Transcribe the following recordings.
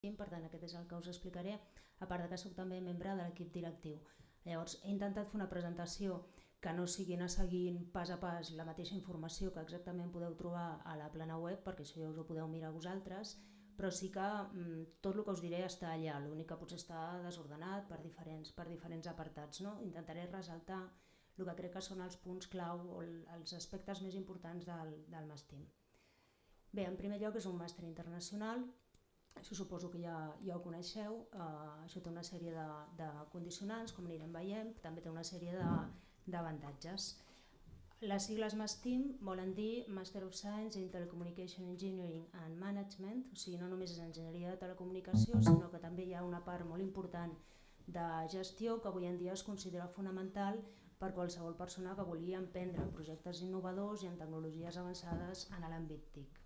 per tant aquest és el que us explicaré, a part que soc també membre de l'equip directiu. Llavors he intentat fer una presentació que no sigui anar seguint pas a pas la mateixa informació que exactament podeu trobar a la plana web, perquè això ja us ho podeu mirar vosaltres, però sí que tot el que us diré està allà, l'únic que potser està desordenat per diferents apartats. Intentaré ressaltar el que crec que són els punts clau o els aspectes més importants del MASTIM. Bé, en primer lloc és un màster internacional, això suposo que ja ho coneixeu, això té una sèrie de condicionants, com anirem veient, també té una sèrie d'avantatges. Les sigles MASTIM volen dir Master of Science in Telecommunication Engineering and Management, o sigui, no només és enginyeria de telecomunicació, sinó que també hi ha una part molt important de gestió que avui en dia es considera fonamental per qualsevol persona que vulgui emprendre projectes innovadors i en tecnologies avançades en l'àmbit TIC.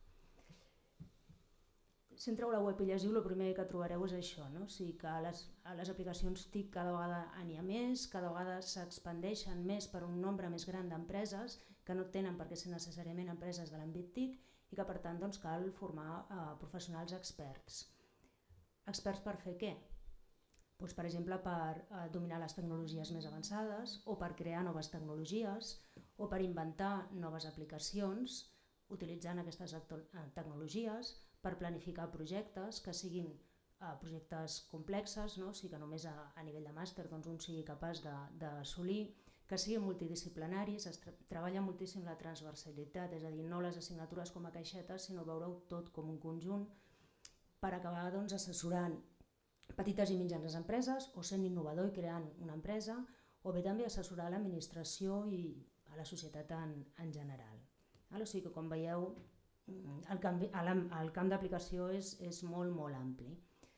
Si entreu a la web i llegiu, el primer que trobareu és això, o sigui que a les aplicacions TIC cada vegada n'hi ha més, cada vegada s'expandeixen més per un nombre més gran d'empreses que no tenen per què ser necessàriament empreses de l'àmbit TIC i que per tant cal formar professionals experts. Experts per fer què? Per exemple, per dominar les tecnologies més avançades o per crear noves tecnologies o per inventar noves aplicacions utilitzant aquestes tecnologies, per planificar projectes que siguin projectes complexes, o sigui que només a nivell de màster un sigui capaç d'assolir, que siguin multidisciplinaris, es treballa moltíssim la transversalitat, és a dir, no les assignatures com a caixetes, sinó veure-ho tot com un conjunt per acabar assessorant petites i mitjanes empreses o sent innovador i creant una empresa, o bé també assessorar l'administració i a la societat en general. O sigui que, com veieu, el camp d'aplicació és molt, molt ampli.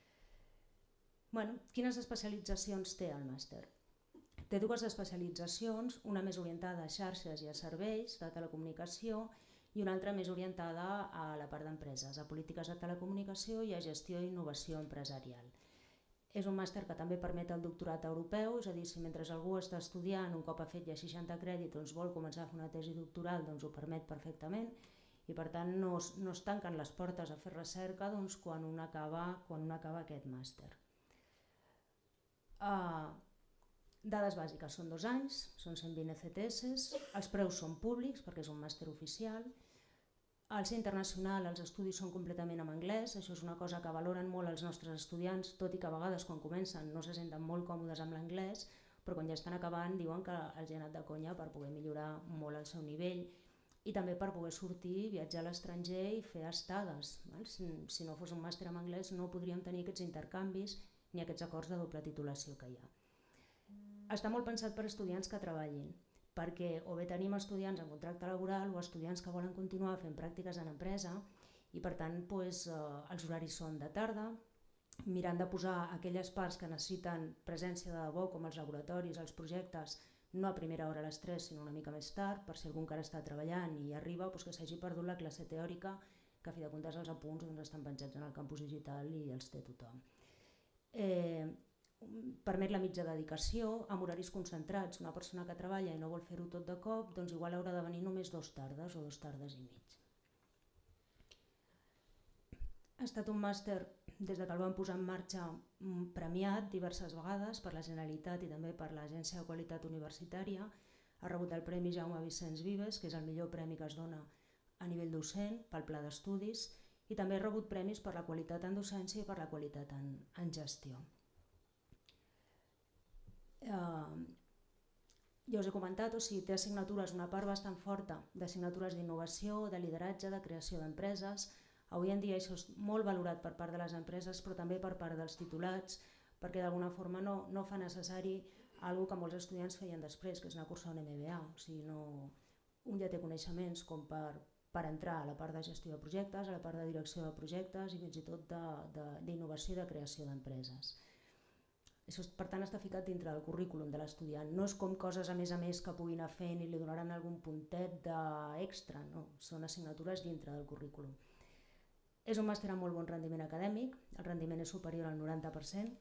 Quines especialitzacions té el màster? Té dues especialitzacions, una més orientada a xarxes i a serveis de telecomunicació i una altra més orientada a la part d'empreses, a polítiques de telecomunicació i a gestió i innovació empresarial. És un màster que també permet el doctorat europeu, és a dir, si mentre algú està estudiant, un cop ha fet ja 60 crèdits, vol començar a fer una tesi doctoral, ho permet perfectament i per tant no es tanquen les portes a fer recerca quan un acaba aquest màster. Dades bàsiques, són 2 anys, són 120 ECTS, els preus són públics perquè és un màster oficial. Al ser internacional els estudis són completament en anglès, això és una cosa que valoren molt els nostres estudiants, tot i que a vegades quan comencen no se senten molt còmodes amb l'anglès, però quan ja estan acabant diuen que els ha anat de conya per poder millorar molt el seu nivell i també per poder sortir, viatjar a l'estranger i fer estades. Si no fos un màster en anglès no podríem tenir aquests intercanvis ni aquests acords de doble titulació que hi ha. Està molt pensat per estudiants que treballin, perquè o bé tenim estudiants en contracte laboral o estudiants que volen continuar fent pràctiques en empresa i per tant els horaris són de tarda, mirant de posar aquelles parts que necessiten presència de debò com els laboratoris, els projectes, no a primera hora a les 3 sinó una mica més tard, per si algú encara està treballant i arriba que s'hagi perdut la classe teòrica, que a fi de comptes els apunts estan penjats en el campus digital i els té tothom. Permet la mitja dedicació amb horaris concentrats. Una persona que treballa i no vol fer-ho tot de cop, igual haurà de venir només 2 tardes o 2 tardes i mig. Ha estat un màster, des que el vam posar en marxa, premiat diverses vegades per la Generalitat i també per l'Agència de Qualitat Universitària. Ha rebut el Premi Jaume Vicenç Vives, que és el millor premi que es dona a nivell docent pel pla d'estudis, i també ha rebut premis per la qualitat en docència i per la qualitat en gestió. Ja us he comentat, té assignatures, una part bastant forta d'assignatures d'innovació, de lideratge, de creació d'empreses. Avui en dia això és molt valorat per part de les empreses, però també per part dels titulats, perquè d'alguna forma no fa necessari alguna que molts estudiants feien després, que és anar a cursar un MBA. Un ja té coneixements com per entrar a la part de gestió de projectes, a la part de direcció de projectes i fins i tot d'innovació i de creació d'empreses. Això, per tant, està ficat dintre del currículum de l'estudiant. No és com coses a més que pugui anar fent i li donaran algun puntet d'extra, no, són assignatures dintre del currículum. És un màster amb molt bon rendiment acadèmic, el rendiment és superior al 90%.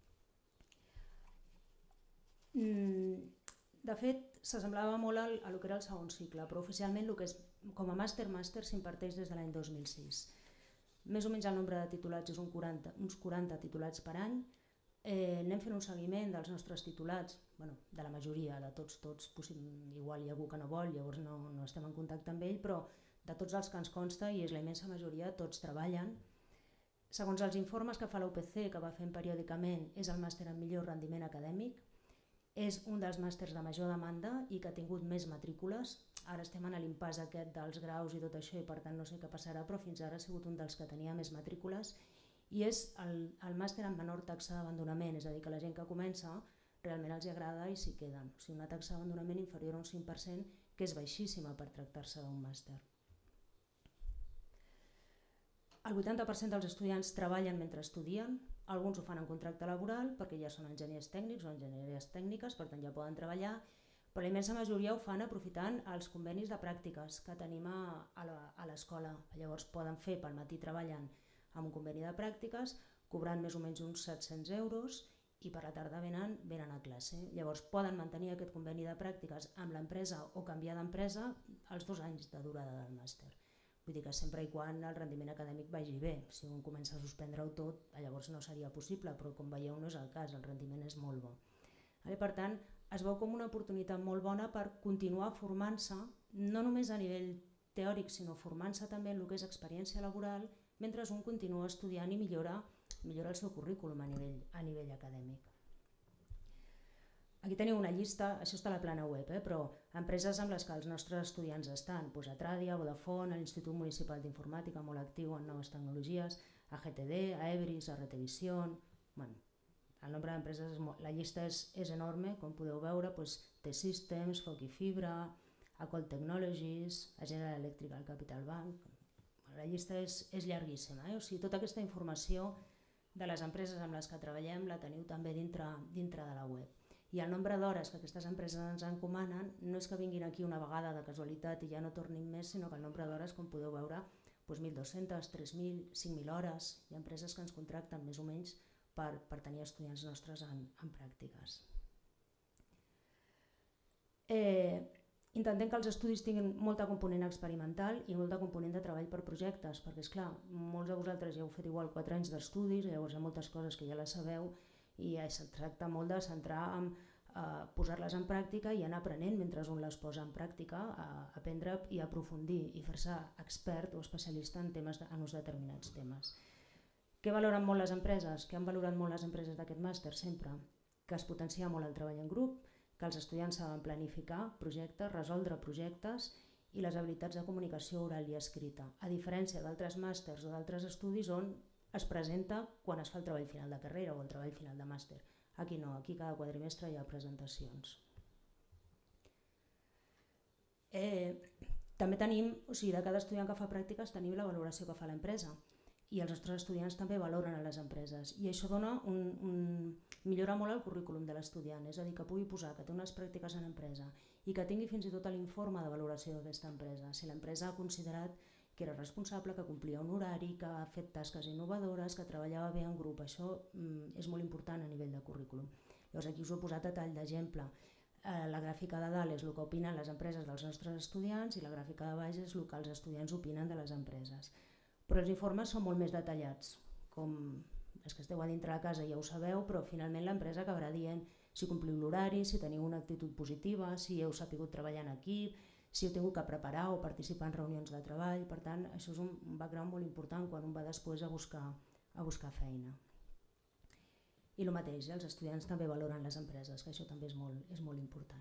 De fet, s'assemblava molt al que era el segon cicle, però oficialment com a màster s'imparteix des de l'any 2006. més o menys el nombre de titulats és uns 40 titulats per any. Anem fent un seguiment dels nostres titulats, de la majoria, de tots, igual hi ha algú que no vol, llavors no estem en contacte amb ell, però de tots els que ens consta, i és la immensa majoria, tots treballen. Segons els informes que fa la UPC, que va fent periòdicament, és el màster amb millor rendiment acadèmic, és un dels màsters de major demanda i que ha tingut més matrícules. Ara estem en l'impàs aquest dels graus i tot això i per tant no sé què passarà, però fins ara ha sigut un dels que tenia més matrícules i és el màster amb menor taxa d'abandonament, és a dir, que la gent que comença realment els agrada i s'hi queden. O sigui, una taxa d'abandonament inferior a un 5%, que és baixíssima per tractar-se d'un màster. El 80% dels estudiants treballen mentre estudien, alguns ho fan en contracte laboral perquè ja són enginyers tècnics o enginyeries tècniques, per tant ja poden treballar, però la immensa majoria ho fan aprofitant els convenis de pràctiques que tenim a l'escola. Llavors poden fer, pel matí treballen amb un conveni de pràctiques, cobrant més o menys uns 700 euros i per la tarda venen a classe. Llavors poden mantenir aquest conveni de pràctiques amb l'empresa o canviar d'empresa els 2 anys de durada del màster. Vull dir que sempre i quan el rendiment acadèmic vagi bé. Si un comença a suspendre-ho tot, llavors no seria possible, però com veieu no és el cas, el rendiment és molt bo. Per tant, es veu com una oportunitat molt bona per continuar formant-se, no només a nivell teòric, sinó formant-se també en el que és experiència laboral, mentre un continua estudiant i millora el seu currículum a nivell acadèmic. Aquí teniu una llista, això està a la plana web, però empreses amb les que els nostres estudiants estan, Atradia, Vodafone, l'Institut Municipal d'Informàtica, molt actiu en noves tecnologies, AGTD, Aebris, Arretevisión, el nombre d'empreses, la llista és enorme, com podeu veure, T-Systems, Foc i Fibra, Acol Technologies, General Electric, el Capital Bank. La llista és llarguíssima, o sigui, tota aquesta informació de les empreses amb les que treballem la teniu també dintre de la web. I el nombre d'hores que aquestes empreses ens encomanen no és que vinguin aquí una vegada de casualitat i ja no tornin més, sinó que el nombre d'hores, com podeu veure, 1.200, 3.000, 5.000 hores. Hi ha empreses que ens contracten més o menys per tenir estudiants nostres en pràctiques. Intentem que els estudis tinguin molta component experimental i molta component de treball per projectes, perquè és clar, molts de vosaltres ja heu fet igual 4 anys d'estudis, llavors hi ha moltes coses que ja les sabeu i es tracta molt de centrar en posar-les en pràctica i anar aprenent mentre un les posa en pràctica, aprendre i aprofundir i fer-se expert o especialista en uns determinats temes. Què valoren molt les empreses? Què han valorat molt les empreses d'aquest màster sempre? Que es potencia molt el treball en grup, que els estudiants saben planificar projectes, resoldre projectes i les habilitats de comunicació oral i escrita, a diferència d'altres màsters o d'altres estudis on es presenta quan es fa el treball final de carrera o el treball final de màster. Aquí no, aquí cada quadrimestre hi ha presentacions. També tenim, o sigui, de cada estudiant que fa pràctiques tenim la valoració que fa l'empresa i els nostres estudiants també valoren a les empreses i això millora molt el currículum de l'estudiant, és a dir, que pugui posar que té unes pràctiques en empresa i que tingui fins i tot l'informe de valoració d'aquesta empresa, si l'empresa ha considerat que era responsable, que complia un horari, que ha fet tasques innovadores, que treballava bé en grup. Això és molt important a nivell de currículum. Llavors aquí us ho he posat a tall d'exemple. La gràfica de dalt és el que opinen les empreses dels nostres estudiants i la gràfica de baix és el que els estudiants opinen de les empreses. Però els informes són molt més detallats, com els que esteu a dintre de casa ja ho sabeu, però finalment l'empresa acabarà dient si compliu l'horari, si teniu una actitud positiva, si heu sabut treballar en equip, si heu tingut que preparar o participar en reunions de treball. Per tant, això és un background molt important quan un va després a buscar feina. I el mateix, els estudiants també valoren les empreses, que això també és molt important.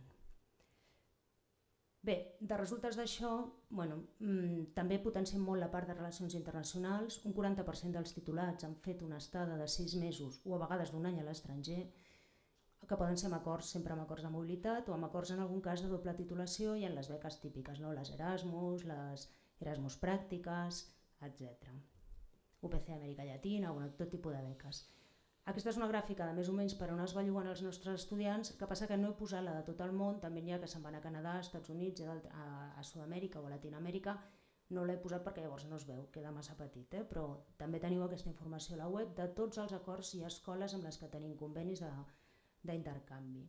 Bé, de resultes d'això, també potenciem molt la part de relacions internacionals. Un 40% dels titulats han fet una estada de 6 mesos o a vegades d'un any a l'estranger, que poden ser sempre amb acords de mobilitat o amb acords en algun cas de doble titulació i en les beques típiques, les Erasmus, les Erasmus pràctiques, etc. UPC Amèrica Llatina, tot tipus de beques. Aquesta és una gràfica de més o menys per on es belluguen els nostres estudiants, que passa que no he posat la de tot el món, també n'hi ha que se'n van a Canadà, als Estats Units, a Sud-amèrica o a Latinoamèrica, no l'he posat perquè llavors no es veu, queda massa petit, però també teniu aquesta informació a la web de tots els acords i escoles amb les que tenim convenis d'intercanvi.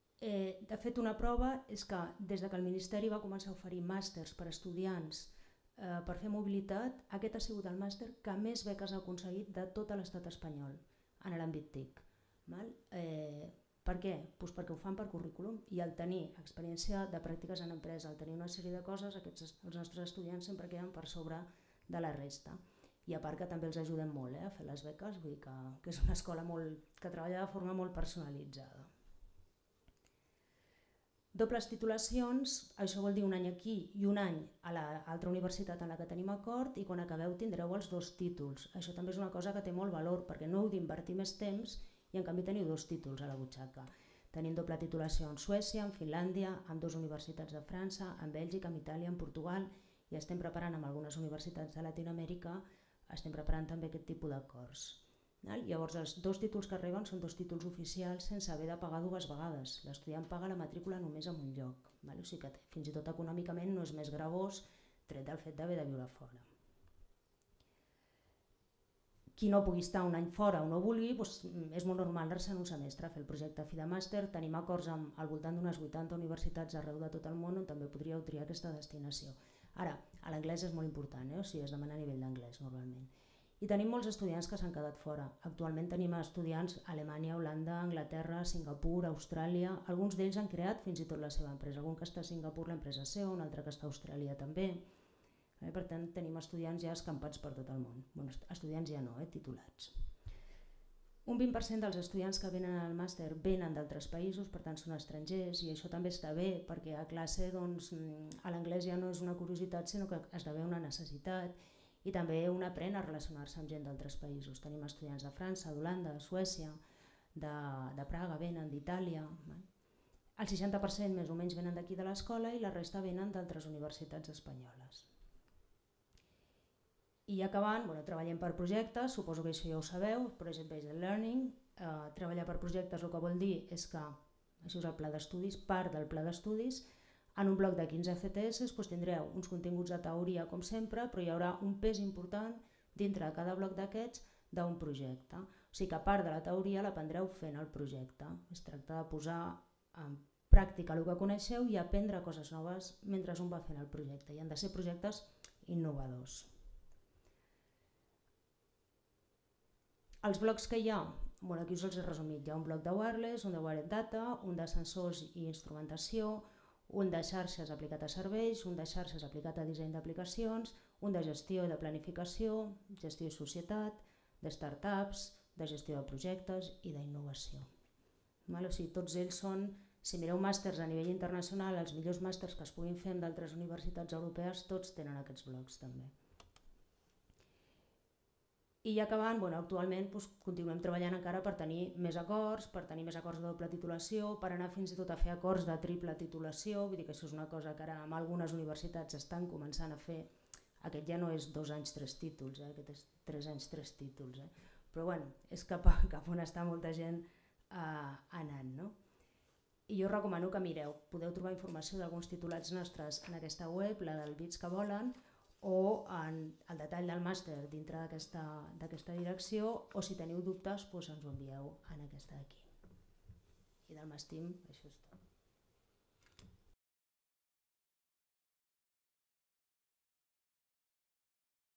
De fet, una prova és que des que el Ministeri va començar a oferir màsters per a estudiants per fer mobilitat, aquest ha sigut el màster que més beques ha aconseguit de tot l'estat espanyol en l'àmbit TIC. Per què? Doncs perquè ho fan per currículum i al tenir experiència de pràctiques en empresa, al tenir una sèrie de coses, els nostres estudiants sempre queden per sobre de la resta. I a part que també els ajudem molt a fer les beques, vull dir que és una escola que treballa de forma molt personalitzada. Dobles titulacions, això vol dir un any aquí i un any a l'altra universitat en la que tenim acord i quan acabeu tindreu els 2 títols. Això també és una cosa que té molt valor perquè no heu d'invertir més temps i en canvi teniu 2 títols a la butxaca. Tenim doble titulació en Suècia, en Finlàndia, amb 2 universitats de França, en Bèlgica, en Itàlia, en Portugal i estem preparant amb algunes universitats de Llatinoamèrica, estem preparant també aquest tipus d'acords. Llavors els 2 títols que arriben són 2 títols oficials sense haver de pagar 2 vegades. L'estudiant paga la matrícula només en un lloc. O sigui que fins i tot econòmicament no és més gravós tret del fet d'haver de viure fora. Qui no pugui estar un any fora o no vulgui, és molt normal anar-se en un semestre a fer el projecte fi de màster. Tenim acords al voltant d'unes 80 universitats arreu de tot el món on també podríeu triar aquesta destinació. Ara, l'anglès és molt important, o sigui, es demana a nivell d'anglès normalment. I tenim molts estudiants que s'han quedat fora. Actualment tenim estudiants a Alemanya, Holanda, Anglaterra, Singapur, Austràlia. Alguns d'ells han creat fins i tot la seva empresa. Algun que està a Singapur, l'empresa és seva, un altre que està a Austràlia també. Per tant, tenim estudiants ja escampats per tot el món. Estudiants ja no, titulats. Un 20% dels estudiants que venen al màster venen d'altres països, per tant són estrangers, i això també està bé, perquè a classe l'anglès ja no és una curiositat, sinó que esdevé una necessitat. I també un aprèn a relacionar-se amb gent d'altres països. Tenim estudiants de França, d'Holanda, de Suècia, de Praga, venen d'Itàlia. El 60% més o menys venen d'aquí de l'escola i la resta venen d'altres universitats espanyoles. I acabant, treballem per projectes, suposo que això ja ho sabeu, Project Based Learning. Treballar per projectes el que vol dir és que, això és el pla d'estudis, part del pla d'estudis. En un bloc de 15 CTS tindreu uns continguts de teoria com sempre, però hi haurà un pes important dintre de cada bloc d'aquests d'un projecte. O sigui que a part de la teoria l'aprendreu fent el projecte. Es tracta de posar en pràctica el que coneixeu i aprendre coses noves mentre un va fent el projecte. I han de ser projectes innovadors. Els blocs que hi ha, aquí us els he resumit. Hi ha un bloc de wireless, un de wired data, un de sensors i instrumentació, un de xarxes aplicat a serveis, un de xarxes aplicat a disseny d'aplicacions, un de gestió i de planificació, gestió i societat, de startups, de gestió de projectes i d'innovació. O sigui, tots ells són, si mireu màsters a nivell internacional, els millors màsters que es puguin fer en d'altres universitats europees, tots tenen aquests blocs també. I acabant, actualment continuem treballant encara per tenir més acords, de doble titulació, per anar fins i tot a fer acords de triple titulació, vull dir que això és una cosa que ara en algunes universitats estan començant a fer. Aquest ja no és 2 anys 3 títols, aquest és 3 anys 3 títols, però és cap on està molta gent anant. I jo recomano que mireu, podeu trobar informació d'alguns titulats nostres en aquesta web, la del Bits que volen, o en el detall del màster dintre d'aquesta direcció, o si teniu dubtes ens ho envieu en aquesta d'aquí. I del Mastim això és tot.